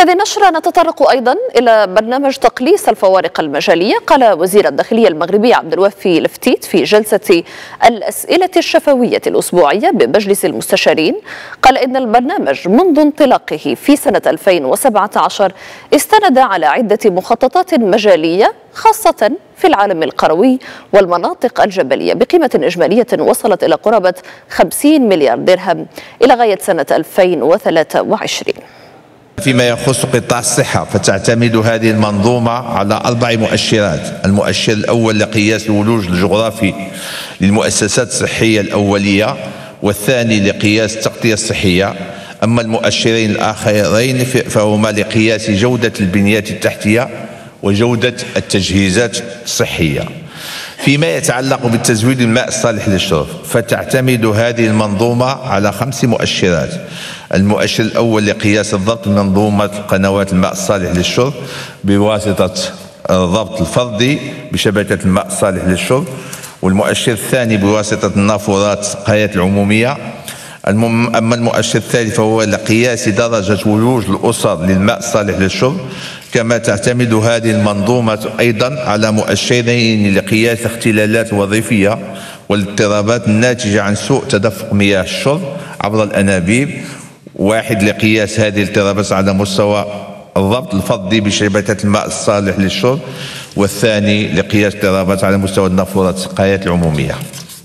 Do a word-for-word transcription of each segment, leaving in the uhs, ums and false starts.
في هذه النشرة نتطرق أيضا إلى برنامج تقليص الفوارق المجالية. قال وزير الداخلية المغربي عبد الوفي لفتيت في جلسة الأسئلة الشفوية الأسبوعية بمجلس المستشارين، قال إن البرنامج منذ انطلاقه في سنة ألفين وسبعة عشر استند على عدة مخططات مجالية خاصة في العالم القروي والمناطق الجبلية بقيمة إجمالية وصلت إلى قرابة خمسين مليار درهم إلى غاية سنة ألفين وثلاثة وعشرين. فيما يخص قطاع الصحة فتعتمد هذه المنظومة على أربع مؤشرات. المؤشر الأول لقياس الولوج الجغرافي للمؤسسات الصحية الأولية، والثاني لقياس التغطية الصحية. أما المؤشرين الآخرين فهما لقياس جودة البنيات التحتية وجودة التجهيزات الصحية. فيما يتعلق بالتزويد الماء الصالح للشرب فتعتمد هذه المنظومة على خمس مؤشرات. المؤشر الأول لقياس الضبط منظومة قنوات الماء الصالح للشرب بواسطة الضبط الفردي بشبكة الماء الصالح للشرب، والمؤشر الثاني بواسطة النافورات السقايات العمومية. أما المؤشر الثالث فهو لقياس درجة ولوج الأسر للماء الصالح للشرب. كما تعتمد هذه المنظومة أيضا على مؤشرين لقياس اختلالات الوظيفية والاضطرابات الناتجة عن سوء تدفق مياه الشرب عبر الأنابيب، واحد لقياس هذه الاضطرابات على مستوى الضبط الفردي بشبكة الماء الصالح للشرب، والثاني لقياس اضطرابات على مستوى النافورات السقايات العمومية.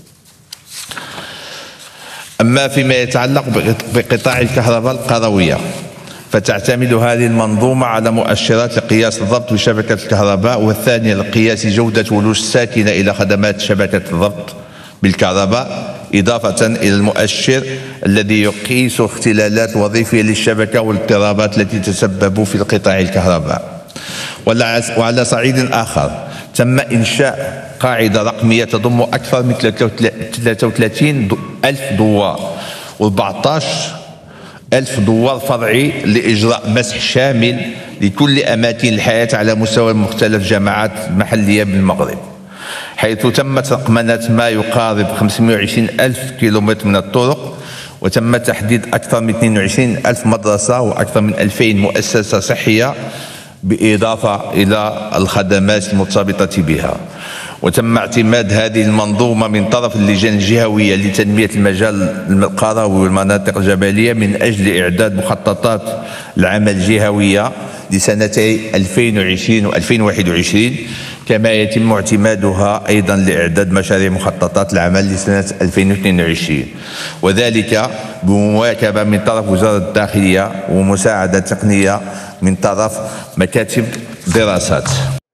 أما فيما يتعلق بقطاع الكهرباء القروية فتعتمد هذه المنظومة على مؤشرات لقياس الضبط بشبكة الكهرباء، والثانية لقياس جودة ولوج الساكنة إلى خدمات شبكة الضبط بالكهرباء، إضافة إلى المؤشر الذي يقيس اختلالات وظيفية للشبكة والاضطرابات التي تسبب في قطاع الكهرباء. وعلى صعيد آخر تم إنشاء قاعدة رقمية تضم أكثر من ثلاثة وثلاثين ألف دوار وأربعة عشر ألف دوار فرعي لإجراء مسح شامل لكل أماكن الحياة على مستوى مختلف الجامعات المحلية بالمغرب، حيث تمت رقمنة ما يقارب خمسمائة وعشرين ألف كيلومتر من الطرق، وتم تحديد أكثر من اثنين وعشرين ألف مدرسة وأكثر من ألفين مؤسسة صحية بالإضافة إلى الخدمات المرتبطة بها. وتم اعتماد هذه المنظومة من طرف اللجان الجهوية لتنمية المجال القروي والمناطق الجبلية من أجل إعداد مخططات العمل الجهوية لسنتي ألفين وعشرين و ألفين وواحد وعشرين، كما يتم اعتمادها أيضا لإعداد مشاريع مخططات العمل لسنة ألفين واثنين وعشرين، وذلك بمواكبة من طرف وزارة الداخلية ومساعدة تقنية من طرف مكاتب دراسات.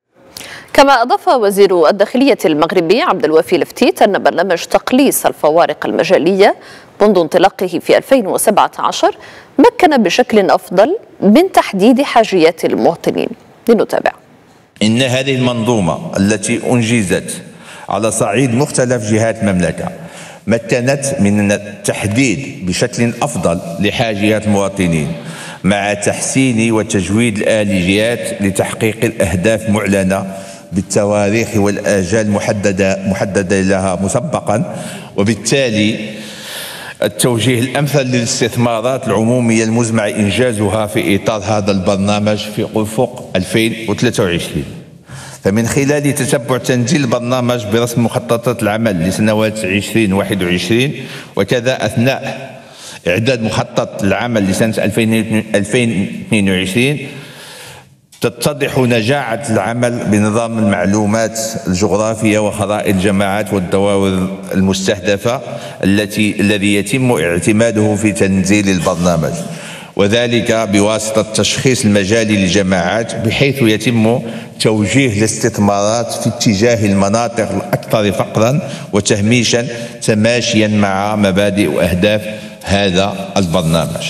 كما أضاف وزير الداخلية المغربي عبد الوفي لفتيت أن برنامج تقليص الفوارق المجالية منذ انطلاقه في ألفين وسبعة عشر مكن بشكل أفضل من تحديد حاجيات المواطنين. لنتابع. إن هذه المنظومة التي أنجزت على صعيد مختلف جهات المملكة مكنت من التحديد بشكل أفضل لحاجيات المواطنين مع تحسين وتجويد الآليات لتحقيق الأهداف المعلنة بالتواريخ والآجال محددة محددة لها مسبقا، وبالتالي التوجيه الأمثل للاستثمارات العمومية المزمع إنجازها في إطار هذا البرنامج في أفق ألفين وثلاثة وعشرين. فمن خلال تتبع تنزيل البرنامج برسم مخططات العمل لسنوات عشرين وواحد وعشرين، وكذا أثناء إعداد مخطط العمل لسنة ألفين واثنين وعشرين، تتضح نجاعة العمل بنظام المعلومات الجغرافية وخرائط الجماعات والدوائر المستهدفة التي الذي يتم اعتماده في تنزيل البرنامج، وذلك بواسطة التشخيص المجالي للجماعات بحيث يتم توجيه الاستثمارات في اتجاه المناطق الأكثر فقرا وتهميشا تماشيا مع مبادئ وأهداف هذا البرنامج.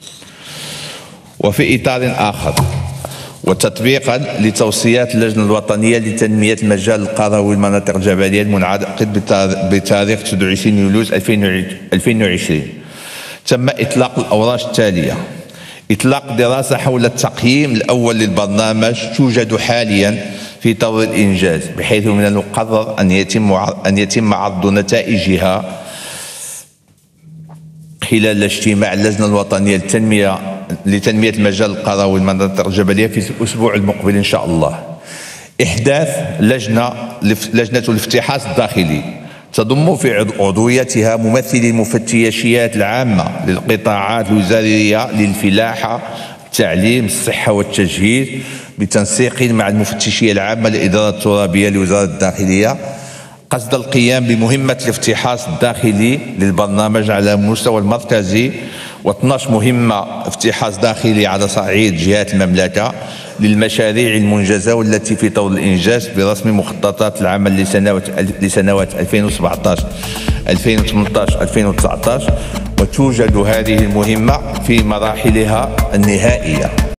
وفي إطار آخر وتطبيقا لتوصيات اللجنة الوطنية لتنمية المجال القروي والمناطق الجبلية المنعقد بتاريخ تسعة وعشرين يوليو ألفين وعشرين، تم إطلاق الأوراق التالية: إطلاق دراسة حول التقييم الأول للبرنامج توجد حاليا في طور الإنجاز، بحيث من المقرر أن يتم أن يتم عرض نتائجها خلال اجتماع اللجنة الوطنية للتنمية لتنمية المجال القروي والمناطق الجبلية في الأسبوع المقبل إن شاء الله. إحداث لجنة لجنة الافتحاص الداخلي تضم في عضويتها ممثلي المفتشيات العامة للقطاعات الوزارية للفلاحة، التعليم، الصحة والتجهيز، بتنسيق مع المفتشية العامة للإدارة الترابية لوزارة الداخلية، قصد القيام بمهمة الافتحاص الداخلي للبرنامج على المستوى المركزي، واثناش مهمة افتحاص داخلي على صعيد جهات المملكة للمشاريع المنجزة والتي في طور الإنجاز برسم مخططات العمل لسنوات لسنوات ألفين وسبعطاش ألفين وثمنطاش ألفين وتسعطاش، وتوجد هذه المهمة في مراحلها النهائية.